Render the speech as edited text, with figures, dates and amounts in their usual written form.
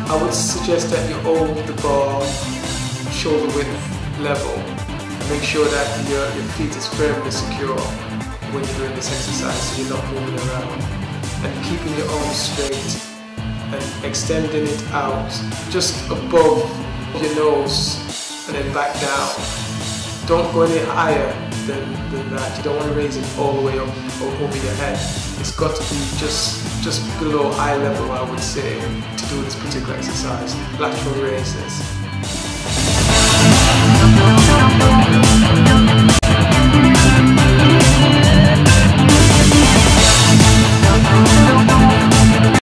I would suggest that you hold the bar shoulder width level. Make sure that your feet is firmly secure when you're doing this exercise, so you're not moving around. And keeping your arms straight and extending it out just above your nose and then back down. Don't go any higher than that. You don't want to raise it all the way up over your head. It's got to be just below eye level, I would say, to do this particular exercise, lateral raises.